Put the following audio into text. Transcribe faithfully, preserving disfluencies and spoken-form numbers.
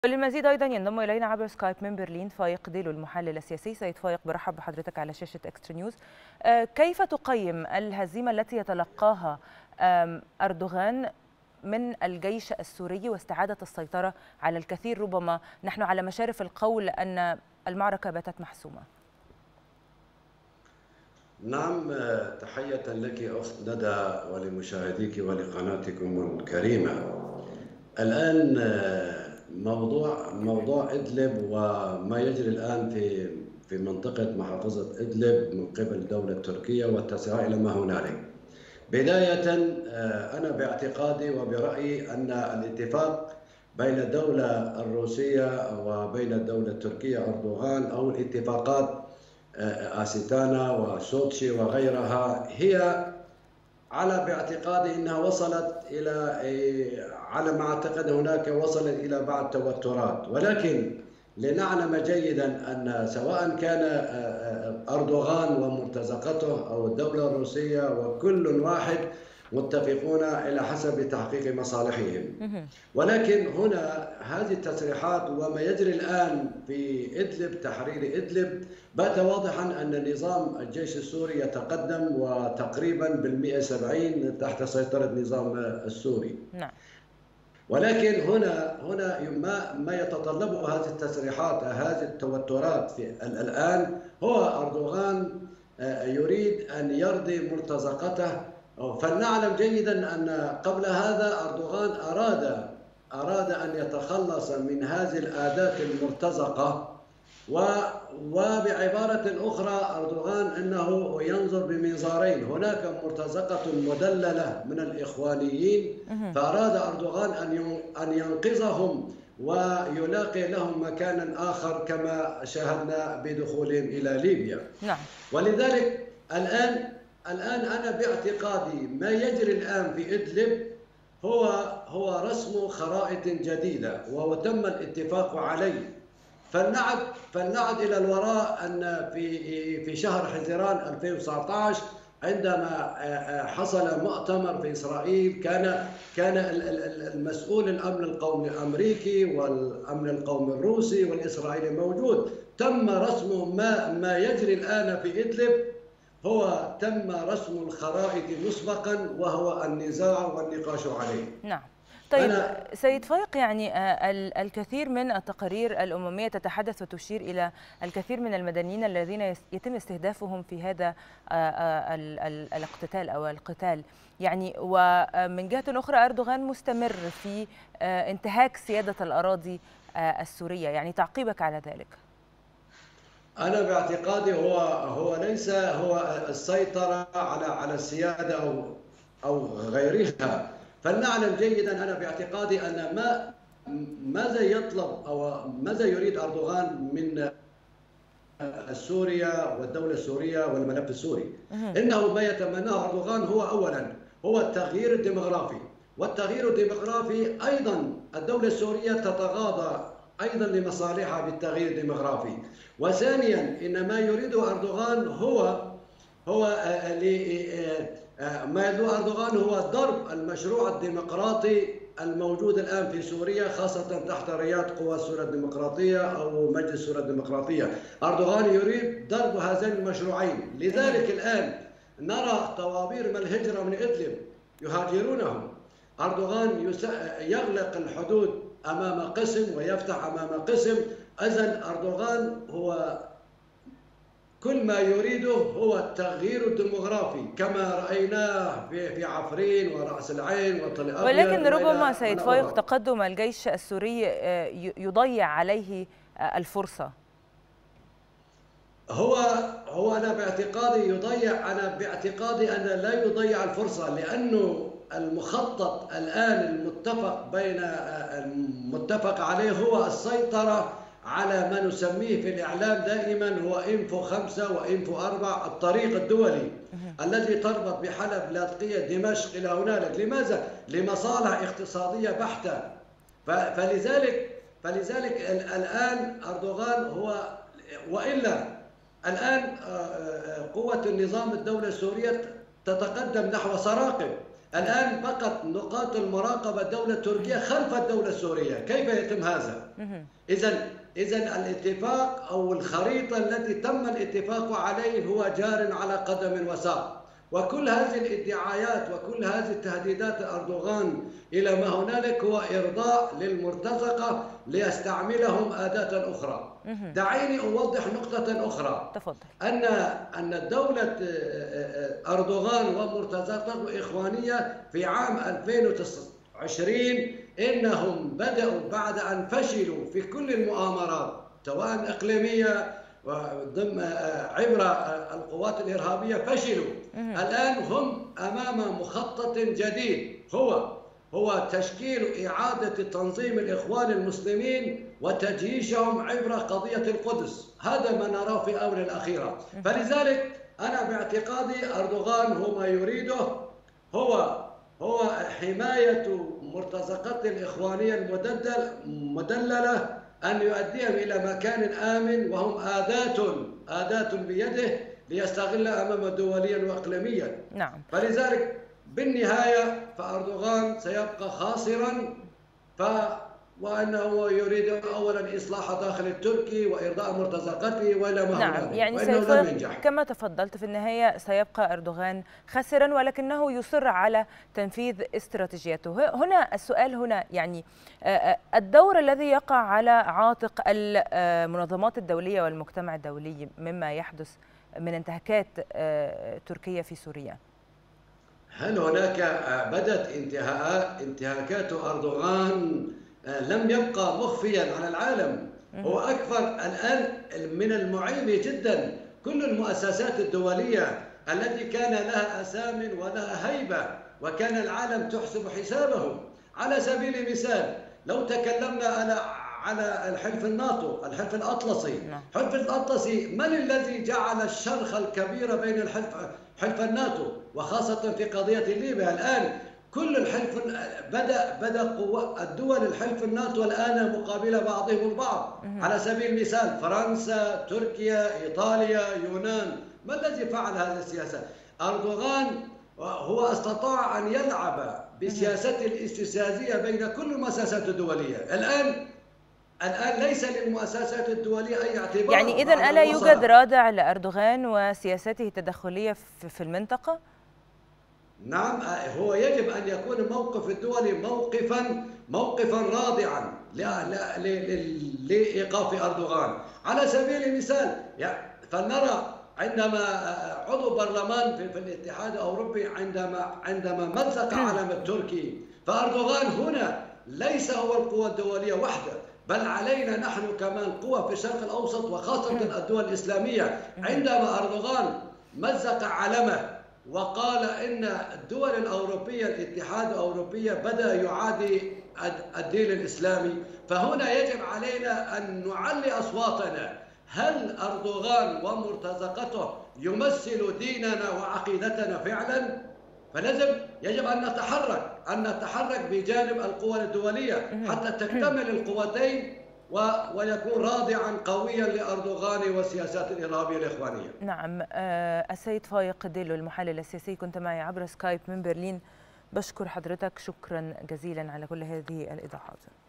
وللمزيد أيضا ينضم إلينا عبر سكايب من برلين فايق ديلو المحلل السياسي. سيد فايق، برحب بحضرتك على شاشة إكسترا نيوز. كيف تقيم الهزيمة التي يتلقاها أردوغان من الجيش السوري واستعادة السيطرة على الكثير؟ ربما نحن على مشارف القول أن المعركة باتت محسومة. نعم، تحية لك أخت ندى ولمشاهديك ولقناتكم الكريمة. الآن موضوع موضوع إدلب وما يجري الآن في في منطقة محافظة إدلب من قبل دولة تركيا والتسعي إلى ما هنالك. بداية أنا باعتقادي وبرأيي أن الاتفاق بين الدولة الروسية وبين الدولة التركية أردوغان أو الاتفاقات آستانا وسوتشي وغيرها هي على باعتقادي انها وصلت الى على ما اعتقد هناك وصلت الى بعض توترات، ولكن لنعلم جيدا ان سواء كان اردوغان ومرتزقته او الدوله الروسيه وكل واحد متفقون إلى حسب تحقيق مصالحهم. ولكن هنا هذه التصريحات وما يجري الآن في إدلب، تحرير إدلب، بات واضحا أن نظام الجيش السوري يتقدم وتقريبا بالمئة وسبعين تحت سيطرة النظام السوري. نعم. ولكن هنا هنا ما ما يتطلبه هذه التصريحات، هذه التوترات في الآن، هو أردوغان يريد أن يرضي مرتزقته. فلنعلم جيدا أن قبل هذا أردوغان أراد أراد أن يتخلص من هذه العادات المرتزقة، وبعبارة أخرى أردوغان أنه ينظر بمنظارين، هناك مرتزقة مدللة من الإخوانيين، فأراد أردوغان أن ينقذهم ويلاقي لهم مكانا آخر كما شاهدنا بدخولهم إلى ليبيا. نعم. ولذلك الآن الآن أنا باعتقادي ما يجري الآن في إدلب هو هو رسم خرائط جديدة وتم الاتفاق عليه. فلنعد فلنعد إلى الوراء أن في في شهر حزيران ألفين وتسعة عشر عندما حصل مؤتمر في إسرائيل، كان كان المسؤول الأمن القومي الأمريكي والأمن القومي الروسي والإسرائيلي موجود. تم رسم ما ما يجري الآن في إدلب، هو تم رسم الخرائط مسبقا وهو النزاع والنقاش عليه. نعم. طيب سيد فايق، يعني الكثير من التقارير الأممية تتحدث وتشير إلى الكثير من المدنيين الذين يتم استهدافهم في هذا الاقتتال أو القتال، يعني ومن جهة أخرى أردوغان مستمر في انتهاك سيادة الأراضي السورية، يعني تعقيبك على ذلك؟ أنا باعتقادي هو هو ليس هو السيطرة على على السيادة أو أو غيرها. فلنعلم جيدا، أنا باعتقادي أن ما ماذا يطلب أو ماذا يريد أردوغان من سوريا والدولة السورية والملف السوري. إنه ما يتمناه أردوغان هو أولا هو التغيير الديمغرافي، والتغيير الديمغرافي أيضا الدولة السورية تتغاضى أيضا لمصالحها بالتغيير الديمغرافي. وثانيا إن ما يريده أردوغان هو هو ما يريده أردوغان هو ضرب المشروع الديمقراطي الموجود الآن في سوريا، خاصة تحت ريادة قوى سوريا الديمقراطية أو مجلس سوريا الديمقراطية. أردوغان يريد ضرب هذين المشروعين. لذلك الآن نرى طوابير من الهجرة من إدلب يهاجرونهم. أردوغان يغلق الحدود أمام قسم ويفتح أمام قسم. إذن أردوغان هو كل ما يريده هو التغيير الديمغرافي كما رأيناه في في عفرين ورأس العين وطل أبيض. ولكن ربما سيد فايق تقدم الجيش السوري يضيع عليه الفرصة. هو هو أنا باعتقادي يضيع أنا باعتقادي أن لا يضيع الفرصة، لأنه المخطط الآن المتفق بين المتفق عليه هو السيطرة على ما نسميه في الإعلام دائما هو إنفو خمسة وإنفو أربعة، الطريق الدولي الذي تربط بحلب لاذقية دمشق إلى هنالك. لماذا؟ لمصالح اقتصادية بحتة. فلذلك فلذلك الآن أردوغان هو، وإلا الآن قوة النظام الدولة السورية تتقدم نحو سراقب. الآن بقت نقاط المراقبة دولة تركيا خلف الدولة السورية. كيف يتم هذا؟ إذا إذا الاتفاق أو الخريطة التي تم الاتفاق عليه هو جار على قدم وساق. وكل هذه الادعاءات وكل هذه التهديدات أردوغان إلى ما هنالك هو إرضاء للمرتزقة ليستعملهم أداة أخرى. دعيني أوضح نقطة أخرى. تفضل. أن أن دولة أردوغان ومرتزقته إخوانية في عام ألفين وعشرين إنهم بدأوا بعد أن فشلوا في كل المؤامرات سواء إقليمية وضمن عبر القوات الإرهابية فشلوا. الآن هم أمام مخطط جديد هو هو تشكيل إعادة تنظيم الإخوان المسلمين وتجييشهم عبر قضية القدس. هذا ما نراه في الآونة الأخيرة. فلذلك أنا باعتقادي أردوغان هو ما يريده هو هو حماية مرتزقات الإخوانية المدلل مدللة أن يؤديهم إلى مكان آمن، وهم أداة أداة بيده ليستغلها أمام دوليا وإقليميا. نعم. فلذلك بالنهاية فأردوغان سيبقى خاسرا، ف وأنه يريد أولا إصلاح داخل التركي وإرضاء مرتزقته وإلى ما نعم هنالك، يعني وإنه لم ينجح. كما تفضلت في النهاية سيبقى أردوغان خاسرا، ولكنه يصر على تنفيذ استراتيجيته. هنا السؤال هنا يعني الدور الذي يقع على عاتق المنظمات الدولية والمجتمع الدولي مما يحدث من انتهاكات تركيا في سوريا. هل هناك بدت انتهاء انتهاكات أردوغان لم يبقى مخفيا على العالم؟ هو أكثر الآن من المعيب جدا كل المؤسسات الدولية التي كان لها أسام ولها هيبة وكان العالم تحسب حسابهم. على سبيل المثال لو تكلمنا على على الحلف الناتو، الحلف الأطلسي، الحلف الأطلسي من الذي جعل الشرخ الكبير بين الحلف حلف الناتو وخاصة في قضية ليبيا؟ الآن كل الحلف بدأ بدأ قوى الدول الحلف الناتو الآن مقابل بعضهم البعض. على سبيل المثال فرنسا، تركيا، إيطاليا، يونان. ما الذي فعل هذه السياسة؟ أردوغان هو استطاع أن يلعب بسياسته الاستفزازية بين كل المؤسسات الدولية. الآن الآن ليس للمؤسسات الدولية أي اعتبار. يعني إذن ألا يوجد رادع لأردوغان وسياسته التدخلية في المنطقة؟ نعم، هو يجب أن يكون الموقف الدولي موقفا موقفا رادعا لإيقاف أردوغان. على سبيل المثال فلنرى عندما عضو برلمان في الاتحاد الأوروبي عندما عندما مزق علم التركي، فأردوغان هنا ليس هو القوى الدولية وحده، بل علينا نحن كمان قوى في الشرق الأوسط وخاصة الدول الإسلامية. عندما أردوغان مزق علمه وقال إن الدول الأوروبية الاتحاد الأوروبي بدأ يعادي الدين الإسلامي، فهنا يجب علينا أن نعلي أصواتنا. هل أردوغان ومرتزقته يمثل ديننا وعقيدتنا فعلا؟ فلازم يجب أن نتحرك أن نتحرك بجانب القوى الدولية حتى تكتمل القوتين ويكون رادعا قويا لأردوغان والسياسات الإرهابية الإخوانية. نعم. السيد فايق ديلو المحلل السياسي كنت معي عبر سكايب من برلين. بشكر حضرتك شكرا جزيلا على كل هذه الإيضاحات.